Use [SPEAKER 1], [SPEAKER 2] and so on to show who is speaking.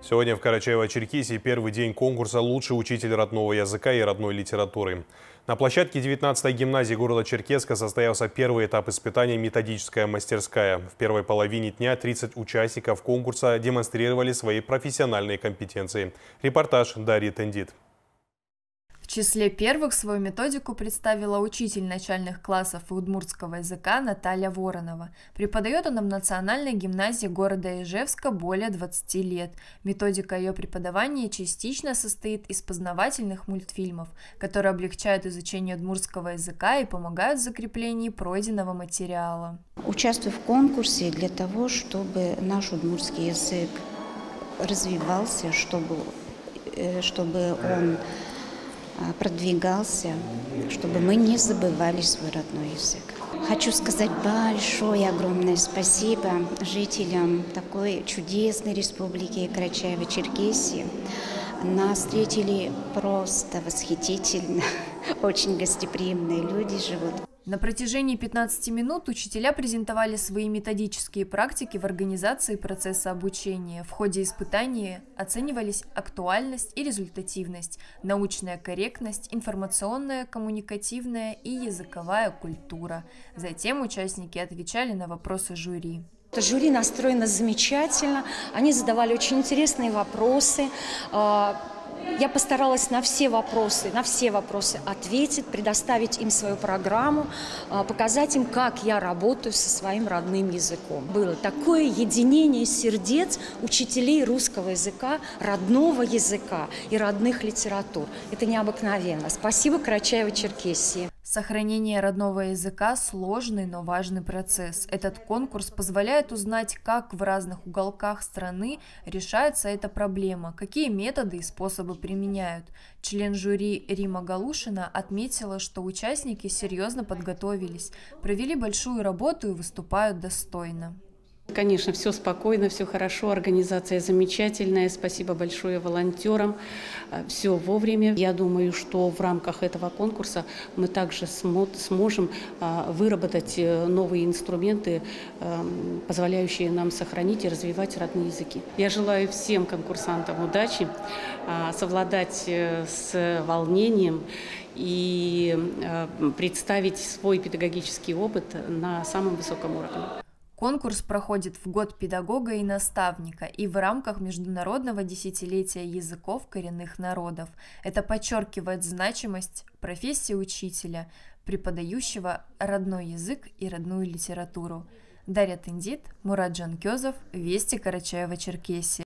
[SPEAKER 1] Сегодня в Карачаево-Черкесии первый день конкурса «Лучший учитель родного языка и родной литературы». На площадке 19-й гимназии города Черкесска состоялся первый этап испытания «Методическая мастерская». В первой половине дня 30 участников конкурса демонстрировали свои профессиональные компетенции. Репортаж Дарьи Тендит.
[SPEAKER 2] В числе первых свою методику представила учитель начальных классов удмуртского языка Наталья Воронова. Преподает она в Национальной гимназии города Ижевска более 20 лет. Методика ее преподавания частично состоит из познавательных мультфильмов, которые облегчают изучение удмуртского языка и помогают в закреплении пройденного материала.
[SPEAKER 3] Участвую в конкурсе для того, чтобы наш удмуртский язык развивался, чтобы он продвигался, чтобы мы не забывали свой родной язык. Хочу сказать большое, огромное спасибо жителям такой чудесной республики Карачаево-Черкесии. Нас встретили просто восхитительно, очень гостеприимные люди живут.
[SPEAKER 2] На протяжении 15 минут учителя презентовали свои методические практики в организации процесса обучения. В ходе испытания оценивались актуальность и результативность, научная корректность, информационная, коммуникативная и языковая культура. Затем участники отвечали на вопросы жюри.
[SPEAKER 4] Жюри настроено замечательно, они задавали очень интересные вопросы. Я постаралась на все вопросы ответить, предоставить им свою программу, показать им, как я работаю со своим родным языком. Было такое единение сердец учителей русского языка, родного языка и родных литератур. Это необыкновенно. Спасибо Карачаево-Черкесии.
[SPEAKER 2] Сохранение родного языка – сложный, но важный процесс. Этот конкурс позволяет узнать, как в разных уголках страны решается эта проблема, какие методы и способы применяют. Член жюри Рима Галушина отметила, что участники серьезно подготовились, провели большую работу и выступают достойно.
[SPEAKER 5] Конечно, все спокойно, все хорошо, организация замечательная, спасибо большое волонтерам, все вовремя. Я думаю, что в рамках этого конкурса мы также сможем выработать новые инструменты, позволяющие нам сохранить и развивать родные языки. Я желаю всем конкурсантам удачи, совладать с волнением и представить свой педагогический опыт на самом высоком уровне.
[SPEAKER 2] Конкурс проходит в год педагога и наставника и в рамках Международного десятилетия языков коренных народов. Это подчеркивает значимость профессии учителя, преподающего родной язык и родную литературу. Дарья Тендит, Мурат Жанкезов, Вести Карачаево-Черкесии.